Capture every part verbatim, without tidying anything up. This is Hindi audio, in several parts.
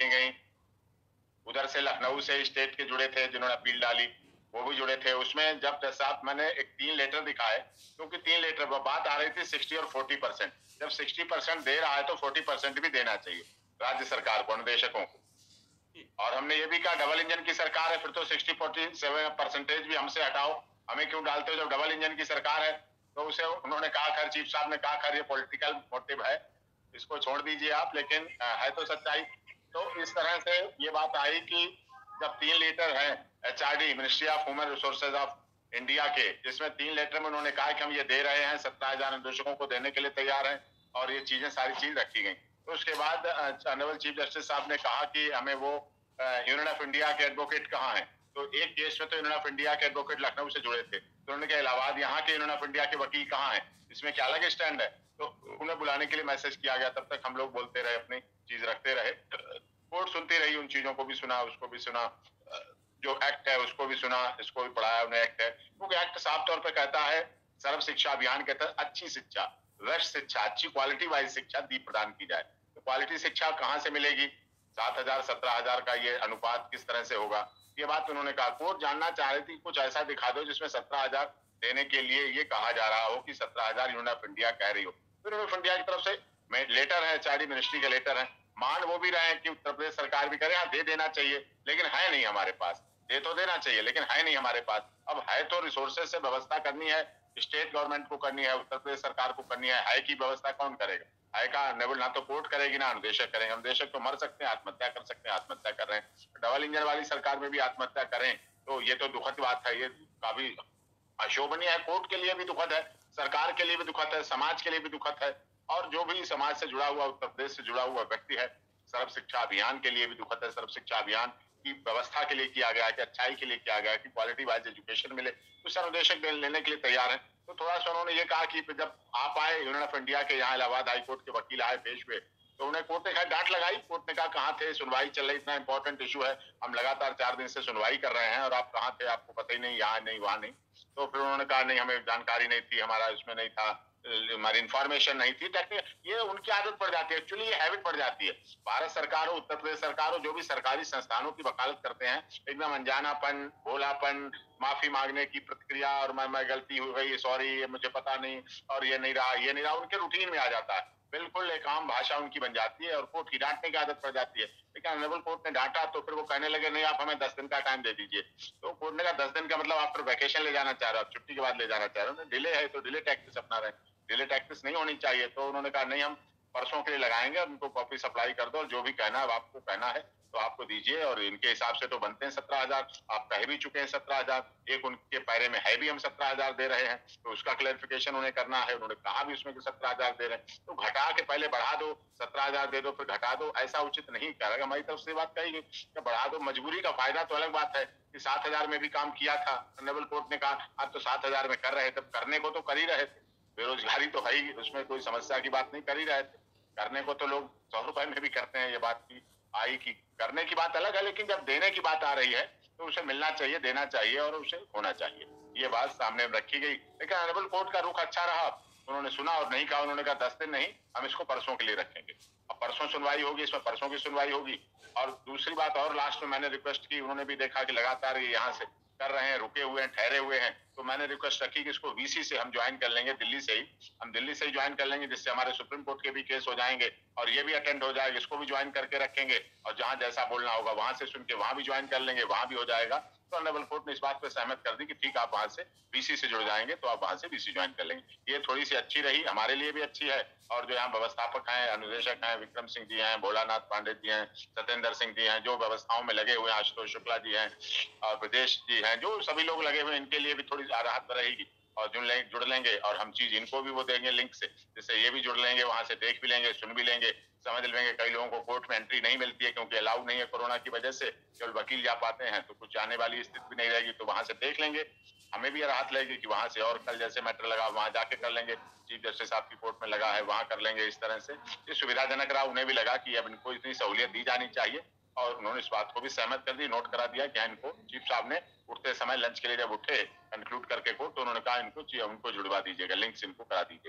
रखी गई। उधर से लखनऊ से स्टेट के जुड़े थे जिन्होंने अपील डाली, वो भी जुड़े थे। उसमें जब साहब मैंने एक तीन लेटर दिखाए, क्योंकि तीन लेटर पर बात आ रही थी सिक्सटी और फोर्टी परसेंट। जब सिक्सटी परसेंट दे रहा है तो फोर्टी परसेंट भी देना चाहिए राज्य सरकार को, अनुदेशकों को। और हमने ये भी कहा डबल इंजन की सरकार है, फिर तो सिक्सटी फोर्टी सेवन परसेंटेज भी हमसे हटाओ, हमें क्यों डालते हो जब डबल इंजन की सरकार है। तो उसे उन्होंने कहा, खैर चीफ साहब ने कहा, खैर ये पॉलिटिकल मोटिव है, इसको छोड़ दीजिए आप, लेकिन है तो सच्चाई। तो इस तरह से ये बात आई कि जब तीन लीटर है HRD, ministry of human resources of India के, जिसमें तीन लेटर में उन्होंने कहा कि हम ये दे रहे हैं, सत्रह हजार अनुदेशकों को देने के लिए तैयार हैं, और ये चीजें सारी चीज रखी गई। तो उसके बाद ऑनरेबल चीफ जस्टिस साहब ने कहा कि हमें वो यूनियन ऑफ इंडिया के एडवोकेट कहाँ हैं। तो एक केस में तो यूनियन ऑफ इंडिया के एडवोकेट लखनऊ से जुड़े थे, तो उन्होंने कहा इलाहाबाद यहाँ के यूनियन ऑफ इंडिया के वकील कहाँ हैं, इसमें क्या अलग स्टैंड है। तो उन्हें बुलाने के लिए मैसेज किया गया, तब तक हम लोग बोलते रहे, अपनी चीज रखते रहे। कोर्ट सुनती रही, उन चीजों को भी सुना, उसको भी सुना, जो एक्ट है उसको भी सुना, इसको भी पढ़ाया उन्हें एक्ट है, क्योंकि एक्ट साफ तौर पर कहता है सर्व शिक्षा अभियान के तहत अच्छी शिक्षा, बेस्ट शिक्षा, अच्छी क्वालिटी वाइज शिक्षा दी प्रदान की जाए। तो क्वालिटी शिक्षा कहाँ से मिलेगी, सात हजार सत्रह हजार का ये अनुपात किस तरह से होगा, ये बात उन्होंने कहा। कोर्ट जानना चाह रही थी कुछ ऐसा दिखा दो जिसमें सत्रह हजार देने के लिए ये कहा जा रहा हो कि सत्रह हजार यूनियन ऑफ इंडिया कह रही हो। तो यूनियन ऑफ इंडिया की तरफ से लेटर है, एचआरडी मिनिस्ट्री का लेटर है, मान वो भी रहे हैं कि उत्तर प्रदेश सरकार भी करे, हाँ दे देना चाहिए, लेकिन है नहीं हमारे पास। दे तो देना चाहिए लेकिन है नहीं हमारे पास। अब है तो रिसोर्सेज से व्यवस्था करनी है, स्टेट गवर्नमेंट को करनी है, उत्तर प्रदेश सरकार को करनी है। है की व्यवस्था कौन करेगा, है का नेबल ना तो कोर्ट करेगी ना अनुदेशक करेंगे। अनुदेशक तो मर सकते हैं, आत्महत्या कर सकते हैं, आत्महत्या कर रहे हैं। डबल इंजन वाली सरकार में भी आत्महत्या करें तो ये तो दुखद बात है, ये काफी अशोभनीय है। कोर्ट के लिए भी दुखद है, सरकार के लिए भी दुखद है, समाज के लिए भी दुखद है, और जो भी समाज से जुड़ा हुआ, उत्तर प्रदेश से जुड़ा हुआ व्यक्ति है, सर्व शिक्षा अभियान के लिए भी दुखद है। सर्व शिक्षा अभियान की व्यवस्था के लिए किया गया है, कि अच्छाई के लिए किया गया है, कि क्वालिटी वाइज एजुकेशन मिले, तो सर्वदेशक लेने के लिए तैयार है। तो थोड़ा सा उन्होंने ये कहा कि जब आप आए यूनियन ऑफ इंडिया के यहाँ, इलाहाबाद हाई कोर्ट के वकील आए पेश हुए, तो उन्हें कोर्ट ने डांट लगाई। कोर्ट ने कहा कहाँ थे, सुनवाई चल रही, इतना इंपॉर्टेंट इशू है, हम लगातार चार दिन से सुनवाई कर रहे हैं और आप कहाँ थे, आपको पता ही नहीं, यहाँ नहीं वहां नहीं। तो फिर उन्होंने कहा नहीं हमें जानकारी नहीं थी, हमारा इसमें नहीं था, हमारी इंफॉर्मेशन नहीं थी। ये उनकी आदत पड़ जाती है, एक्चुअली ये हैबिट पड़ जाती है। भारत सरकार हो, उत्तर प्रदेश सरकार हो, जो भी सरकारी संस्थानों की वकालत करते हैं, एकदम अनजानापन, भोलापन, माफी मांगने की प्रतिक्रिया, और मैं मैं गलती हो गई, सॉरी, ये मुझे पता नहीं, और ये नहीं रहा, ये नहीं रहा, उनके रूटीन में आ जाता है। बिल्कुल एक आम भाषा उनकी बन जाती है और कोर्ट की डांटने की आदत पड़ जाती है। लेकिन ऑनरेबल कोर्ट ने डांटा तो फिर वो कहने लगे नहीं आप हमें दस दिन का टाइम दे दीजिए। तो कोर्ट ने कहा दस दिन का मतलब आप फिर वैकेशन ले जाना चाह रहे हो, आप छुट्टी के बाद ले जाना चाह रहे हो, डिले है तो डिले टैक्टिस अपना रहे, डिले टैक्टिस नहीं होनी चाहिए। तो उन्होंने कहा नहीं हम परसों के लिए लगाएंगे, उनको कॉपी सप्लाई कर दो, और जो भी कहना है आपको कहना है तो आपको दीजिए। और इनके हिसाब से तो बनते हैं सत्रह हजार, आप कह भी चुके हैं सत्रह हजार, एक उनके पैरे में है भी हम सत्रह हजार दे रहे हैं, तो उसका क्लैरिफिकेशन उन्हें करना है। उन्होंने कहा भी उसमें कि सत्रह हजार दे रहे हैं, तो घटा के पहले बढ़ा दो, सत्रह हजार दे दो फिर घटा दो, ऐसा उचित नहीं करेगा। हमारी तरफ से बात कही गई कि बढ़ा दो, मजबूरी का फायदा तो अलग बात है कि सात हजार में भी काम किया था, ऑनरेबल कोर्ट ने कहा अब तो सात हजार में कर रहे थे, करने को तो कर ही रहे थे, बेरोजगारी तो है ही, उसमें कोई समस्या की बात नहीं कर ही रहे थे, करने को तो लोग सौ रुपए में भी करते हैं। ये बात की आई कि करने की बात अलग है, लेकिन जब देने की बात आ रही है तो उसे मिलना चाहिए, देना चाहिए और उसे होना चाहिए, ये बात सामने रखी गई। लेकिन ऑनरेबल कोर्ट का रुख अच्छा रहा, उन्होंने सुना और नहीं कहा, उन्होंने कहा दस दिन नहीं, हम इसको परसों के लिए रखेंगे। अब परसों सुनवाई होगी, इसमें परसों की सुनवाई होगी। और दूसरी बात और लास्ट में मैंने रिक्वेस्ट की, उन्होंने भी देखा कि लगातार ये यहाँ से कर रहे हैं, रुके हुए हैं, ठहरे हुए हैं, तो मैंने रिक्वेस्ट रखी कि इसको वीसी से हम ज्वाइन कर लेंगे, दिल्ली से ही हम दिल्ली से ही ज्वाइन कर लेंगे, जिससे हमारे सुप्रीम कोर्ट के भी केस हो जाएंगे और ये भी अटेंड हो जाएगा, इसको भी ज्वाइन करके रखेंगे, और जहां जैसा बोलना होगा वहां से सुन के वहां भी ज्वाइन कर लेंगे, वहां भी हो जाएगा। तो ऑनरेबल कोर्ट ने इस बात पर सहमत कर दी कि ठीक आप वहां से वीसी से जुड़ जाएंगे, तो आप वहां से वीसी ज्वाइन कर लेंगे। ये थोड़ी सी अच्छी रही, हमारे लिए भी अच्छी है, और जो यहाँ व्यवस्थापक हैं, अनुदेशक हैं, विक्रम सिंह जी हैं, भोलानाथ पांडे जी हैं, सत्येंद्र सिंह जी हैं, जो व्यवस्थाओं में लगे हुए हैं, आशुतोष शुक्ला जी हैं और प्रदेश जी हैं, जो सभी लोग लगे हुए, इनके लिए भी थोड़ी राहत रहेगी। और जुड़ लेंगे जुड़ लेंगे और हम चीज इनको भी वो देंगे लिंक से, जिससे ये भी जुड़ लेंगे, वहां से देख भी लेंगे, सुन भी लेंगे, समझ लेंगे। कई लोगों को कोर्ट में एंट्री नहीं मिलती है क्योंकि अलाउ नहीं है कोरोना की वजह से, केवल वकील जा पाते हैं, तो कुछ जाने वाली स्थिति भी नहीं रहेगी, तो वहां से देख लेंगे, हमें भी राहत लगेगी कि वहां से और कल जैसे मैटर लगा वहां जाके कर लेंगे, चीफ जस्टिस साहब की कोर्ट में लगा है वहां कर लेंगे। इस तरह से ये सुविधाजनक रहा, उन्हें भी लगा कि अब इनको इतनी सहूलियत दी जानी चाहिए, और उन्होंने इस बात को भी सहमत कर दी, नोट करा दिया कि इनको चीफ साहब ने उठते समय लंच के लिए जब उठे कंक्लूड करके को, तो उन्होंने कहा इनको उनको जुड़वा दीजिएगा, लिंक्स इनको करा दीजिएगा।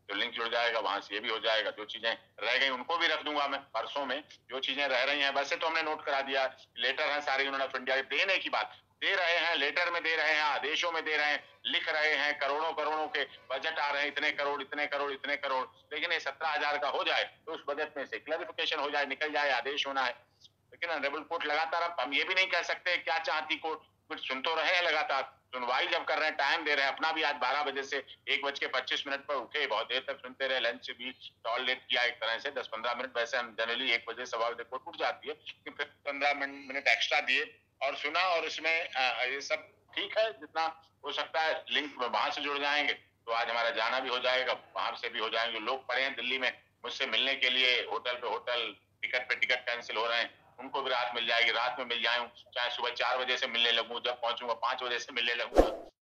तो लिंक जुड़ जाएगा, वहां से ये भी हो जाएगा। जो चीजें रह गई उनको भी रख दूंगा मैं परसों में, जो चीजें रह रही हैं। वैसे तो हमने नोट करा दिया, लेटर है सारे यूनियन ऑफ इंडिया देने की बात दे रहे हैं, लेटर में दे रहे हैं, आदेशों में दे रहे हैं, लिख रहे हैं, करोड़ों करोड़ों के बजट आ रहे हैं, इतने करोड़ इतने करोड़ इतने करोड़, लेकिन ये सत्रह हजार का हो जाए तो उस बजट में से क्लैरिफिकेशन हो जाए, निकल जाए, आदेश होना है। लेकिन ऑनरेबल कोर्ट लगातार, अब हम ये भी नहीं कह सकते क्या चाहती कोर्ट, कुछ सुन तो रहे हैं लगातार, सुनवाई जब कर रहे हैं, टाइम दे रहे हैं अपना भी। आज बारह बजे से एक बज के पच्चीस मिनट पर उठे, बहुत देर तक सुनते रहे, लंच भी टॉलरेट किया एक तरह से, दस पंद्रह मिनट। वैसे हम जनरली एक बजे सवा बजे कोर्ट उठ जाती है, लेकिन फिर पंद्रह मिनट एक्स्ट्रा दिए और सुना, और इसमें ये सब ठीक है, जितना हो सकता है लिंक वहां से जुड़ जाएंगे तो आज हमारा जाना भी हो जाएगा, वहां से भी हो जाएंगे। लोग पड़े हैं दिल्ली में मुझसे मिलने के लिए, होटल पे होटल, टिकट पे टिकट कैंसिल हो रहे हैं, उनको भी रात मिल जाएगी, रात में मिल जाऊं, चाहे सुबह चार बजे से मिलने लगूं, जब पहुंचूंगा पांच बजे से मिलने लगूंगा।